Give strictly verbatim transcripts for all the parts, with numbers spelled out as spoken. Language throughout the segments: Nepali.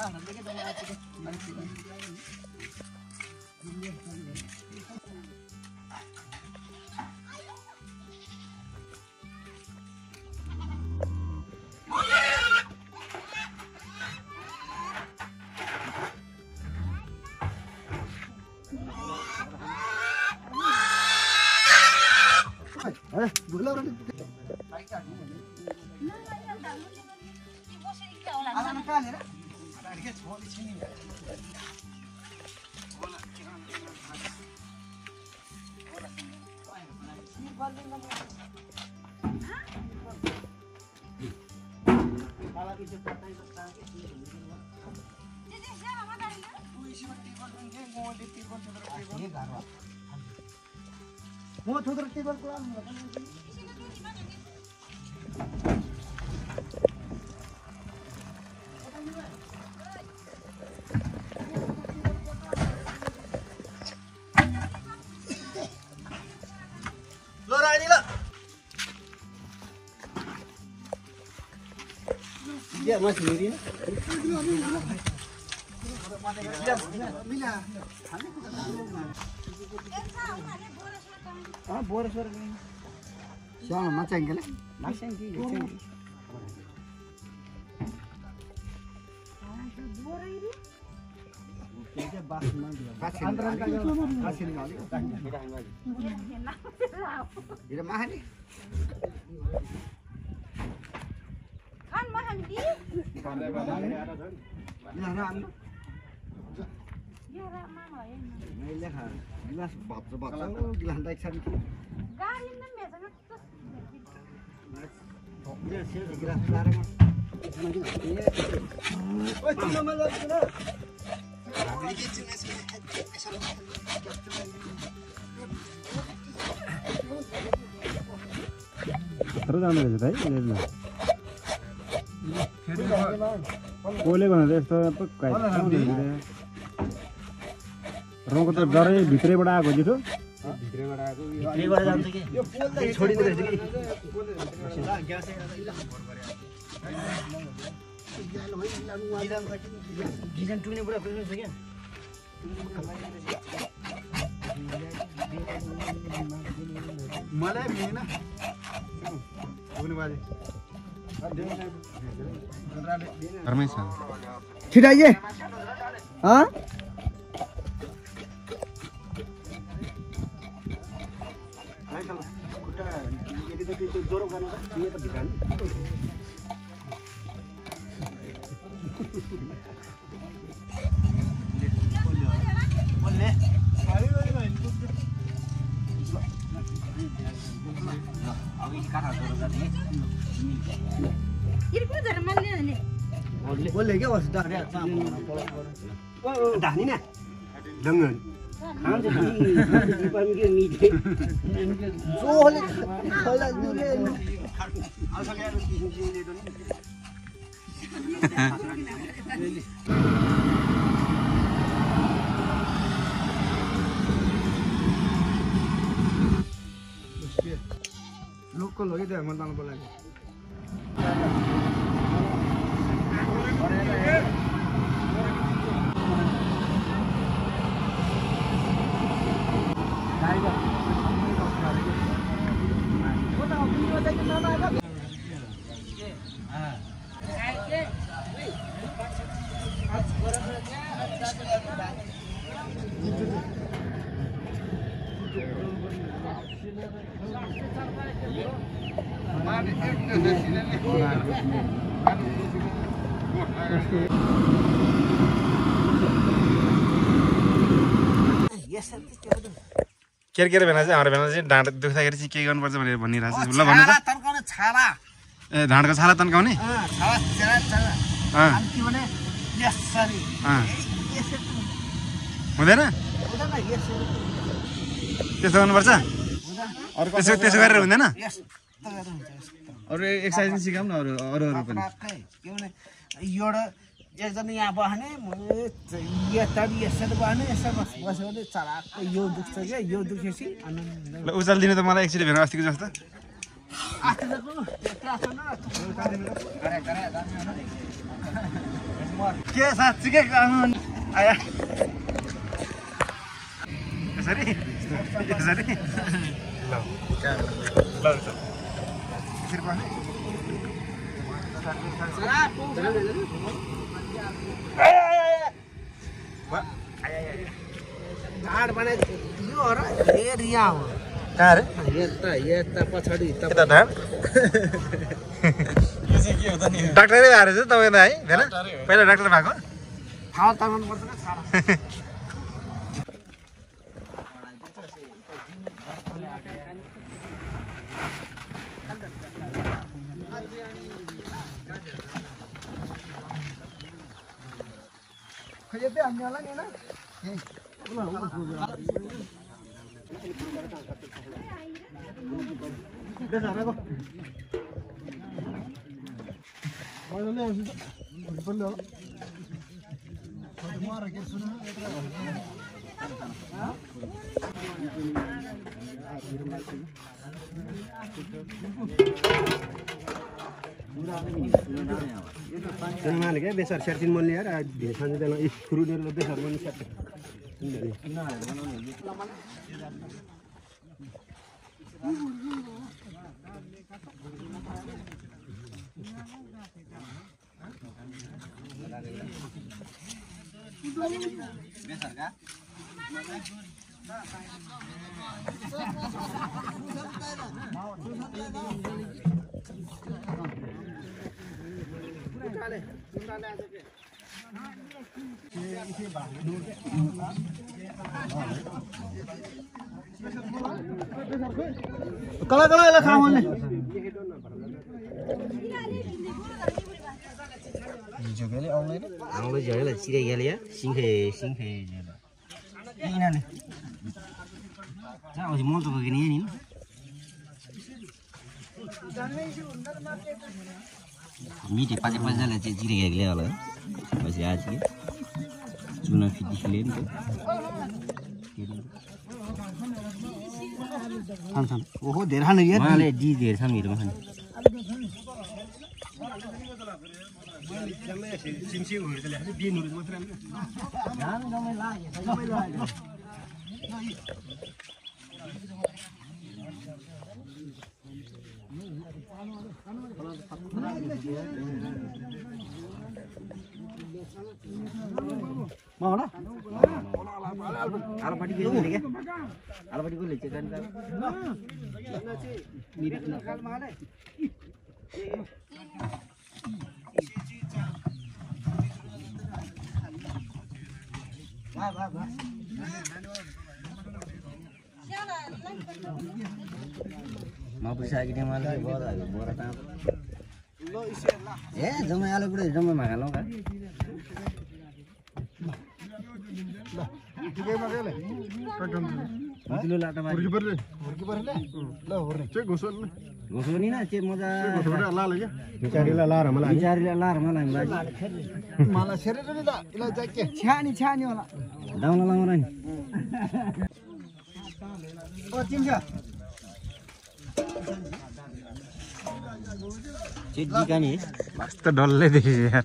Mau tutur tiba pulang. Lora ini lah. Dia masih sendiri. Ah, boras boras ini. Siapa macam ni? Macam ni, macam ni. Kita bas mana? Bas antara kita bas ini kali. Kita mana ni? Kan mana ni? Ya, ram. Ya, ram mana ya? Ni lekar. Gilas baca baca, gilas naik sana. Gari ni macam tu. Dia sih gilas larang. Oh, cuma malam tu lah. Terus anu je tadi, ni. Boleh kan? Resto apa kait? Kamu ni. Rong kita dari bitre bड़ा आगो जितो बिक्री बड़ा आगो बिक्री बड़ा जानते के यो पोल त छोडी दे कि ला ग्यास गिजन टुने बडा प्रेसर छ के मलाई मिलेन हुने बाजे रमेश ठीक है ये हां जोरो गर्नु त यो त भिकान बोल्ने गाडी गाडी भाइ अब यी काठा जोरो गर्ने इरको धर्मले नि बोल्ने बोल्ने के होस् डाक्रे धानी न दंगन हम तो नहीं पर मुझे मीठे जो होले होला दुले आसा के किसी ले दो लोकल हो गया मन तान बोला केर केर भेना चाहिँ हाम्रो भेना चाहिँ ढाड दुख्दाखेरि चाहिँ के गर्नुपर्छ भनेर भनिरहेको छ ल भन्नु त तन्काउने छाला ए ढाडको छाला तन्काउने अ छाला छाला छाला अ अनि के भने यसरी अ यसरी हुँदैन हुँदैन यसरी त्यसो गर्नुपर्छ अरु त्यसो त्यसो गरेर हुँदैन यस्तो गरेर हुन्छ अरु एक्सरसाइज सिकाउँ न अरु अरु अरु पनि के भने एउटा एकजना यहाँ बस्ने यताडि यसरी बस्ने यसरी बस्यो भने चलाक्क यो दुख्छ क्या यो दुखेपछि ल उचाल दिनु त मलाई एकचोटि भेना अस्तिको जस्तो आस्ते के साँच्चीकै आया यसरी यसरी ल ल यसरी पाने ढाड बनाइ यो हो र एरिया हो कहाँ रे यता यता पछाडि के त ढाड डाक्टरै आएर चाहिँ तपाईँ त है हैन पहिला डाक्टर भएको थाहा तर्नु पर्छ न सारा खैते हामी होला नि हैन बेसाराको मैले आउँछु बल्ल होला मार के सुन Jangan lagi besar sertin mon liar, biasanya dalam ikru dia lebih besar mon sertin. Besar kah? Kalau kalau lah kamu nih. Hijau kali online. Online jadi lah sih kali ya, singhe singhe jadi. Ini nih. Nah, masih mau tuh begini ini. Miti pasti-pasti lah jadi kayak gini lah. Masih aja. Cuma video film tu. Sam sam. Oh, derhan ya. Mana di derhan itu mana? Singsi urut lah. Dia nurut macam mana? Jangan jangan lagi. Jangan lagi. Mau na? Alapati ko lagi. Alapati ko lagi kan. Mirip na. Ba ba ba. Mau bisa gini malah bora bora tang. Eh, jomai alu pura jomai makan lo kan? Tiga makan le. Kadang. Itu lah tamar. Pergi pergi. Pergi pergi le. Lah pergi. Cek gosol le. Gosol ni na cek moda. Gosol dah lah lagi. Mencari lah lah malah. Mencari lah lah malah lagi. Malah seri tu ni dah. Ilah cek. Ciani ciani malah. Dah malah orang. Oh, cinta. Cik kan ni? Masta dolle deh ya.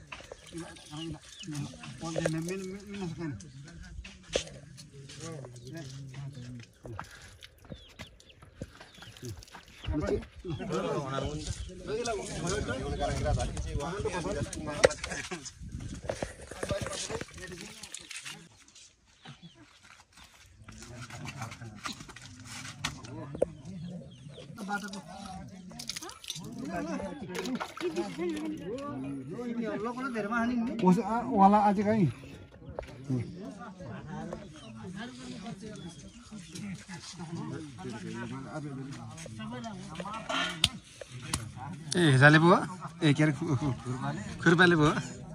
Wala aja kali. Eh, zale buat? Eh, kira kurban buat?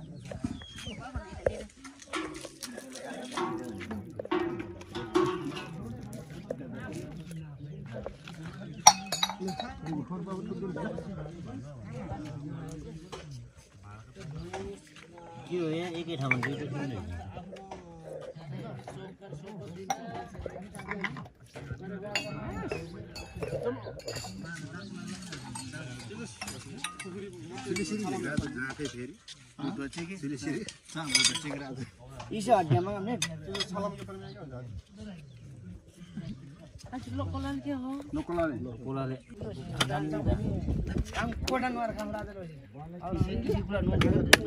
Kyo ya, एक ही ठाम में जो नहीं। Sini sini juga, jangan kayak Isu aja mah nih. Local के हो Lokolale. Lokolale. Ang kodan war kamera de roji. Aur kisi pula no.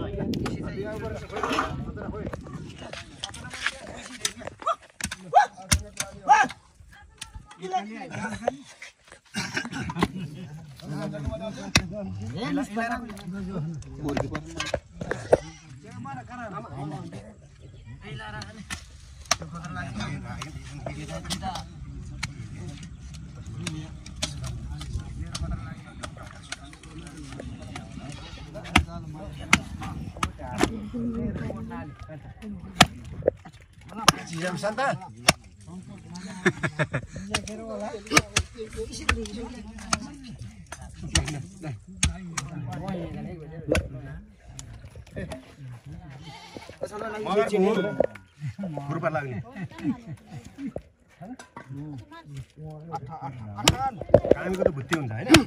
Jam santai. Berapa lagi? Kami itu betul enggak ini?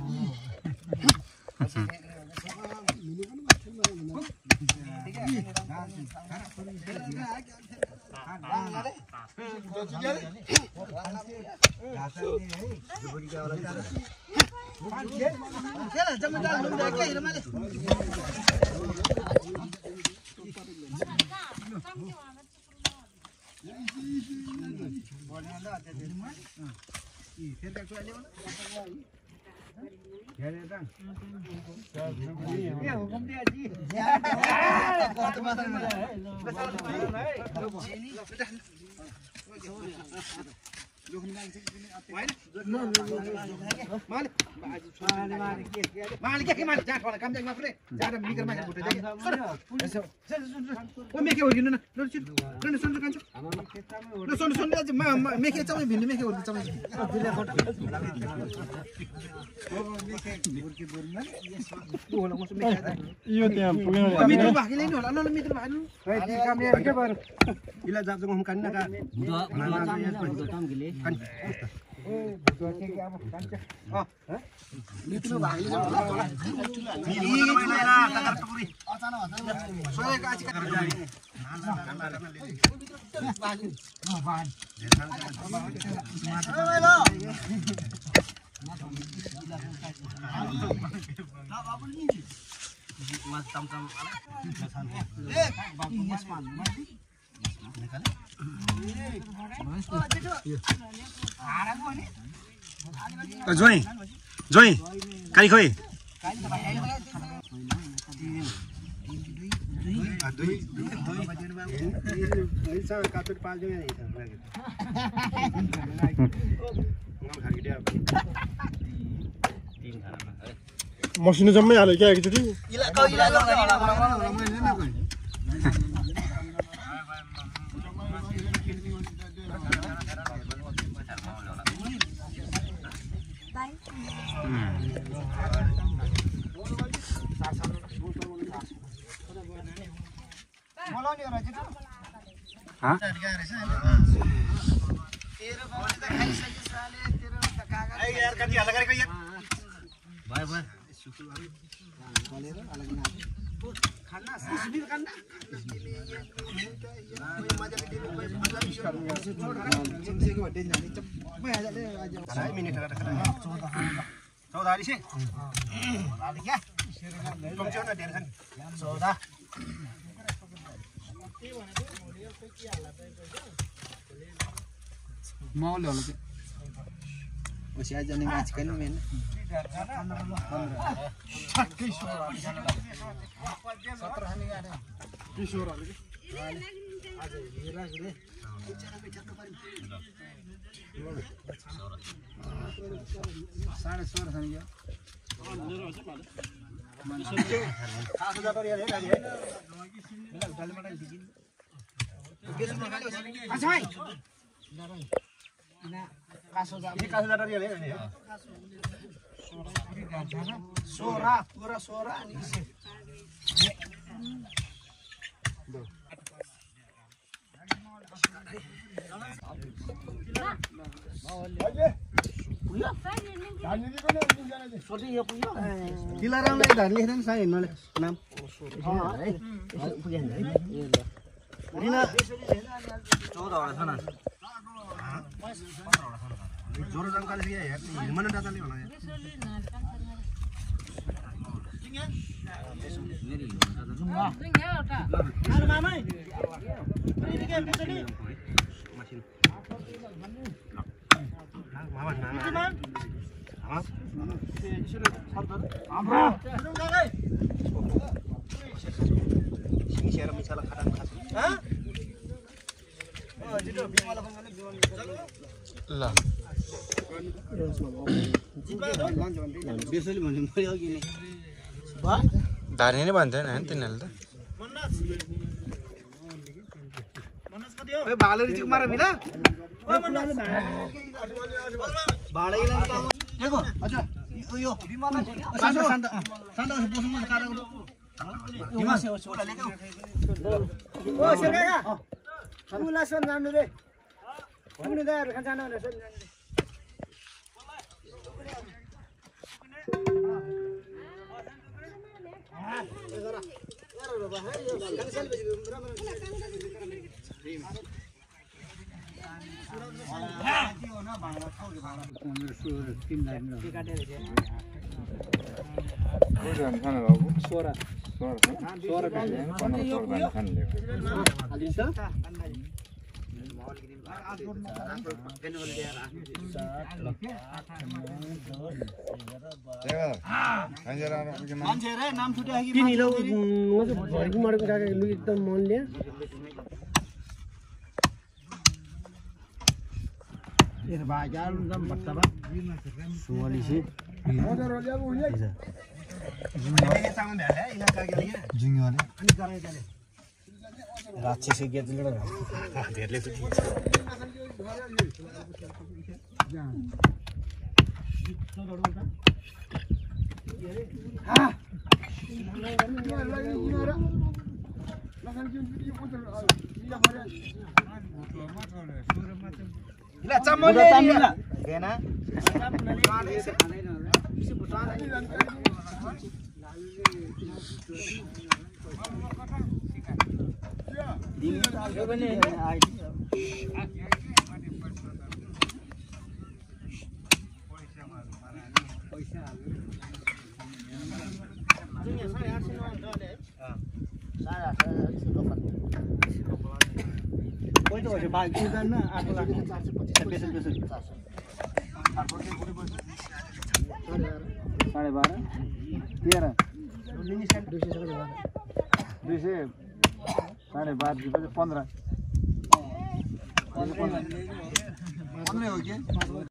Malik ya malik jangan kalau kamu jangan mafre jangan mikir macam itu jangan oh meke begini na lo sih lo sun kan lo sun sun aja ma meke cawe bini meke udah cawe iyo tiap punya mitra bah gila ini lo mitra bah lo kami ya ke baru gila jam jam makan na ka Dua dua tam na dua tam gile. kan oh betul ke apa kan oh mitra bah ini ini lah takar tukuri soalnya ka aci Mas tam tam. जोई जोई काली खोई दुई दुई सा कातुर पाल जो नहीं था मसिनो जम्मै हाल्यो क्या एकचोटि Ila kau ila lo kau. हाँ Bye bye. चौधा sih. Balik ya. Tunggu na dia kan. Soda. Mau lo lo. Masih aja nih ngaji kan men. साढ़े सोलह है ये खास जाता है ये ये डाल मटा दिखिन अच्छा भाई ना कासो जा ये कासो जाता है ये सोरा पूरा सोरा नीचे पुग्यो सोधि यो पुग्यो दिलारामलाई धान लेख्दैन साइ हिँड्नले नाम है पुगेन है रिना चौध वटा छ न जोरो जानकारी दिए यार हिमन डाटाले होला यार Aduh, मामा ल बेसले भन्नु पर्यो अघि नै धानी नै भन्दैन हैन तिनीहरुले त ओए भालेरी चिक मार मिला ओए मन्ना भाडै लान्छ देखो अच्छा यो बिमला शान्त शान्त शान्त बस्नु न कारा बिमा से छोटा लेके ओ सेरका मुला सन जान्नु रे कुनै दाइहरु खान जानु भनेर सन जान्नु मान्छे रे नाम छुट्या कि तिनी लो म चाहिँ भरिको मरेको काका लु एकदम मनले तेरे बाजार एकदम बट्टा सोली से मजा रोल्या बुझ्या जिंगे चांग भ्याले इलाका के लिए जिंगे वाले अनि गरे जाले राक्षस से गेज लडा धेरले सुति इला चमले इला हेना यो पनि कोही त हो बाइक जान्न आठ लाख चार सौ पच्चीस पेसल पेसल साढे बाह्र तेह्र दुई सय साढे बाह्र पन्ध्र पन्ध्र हो कि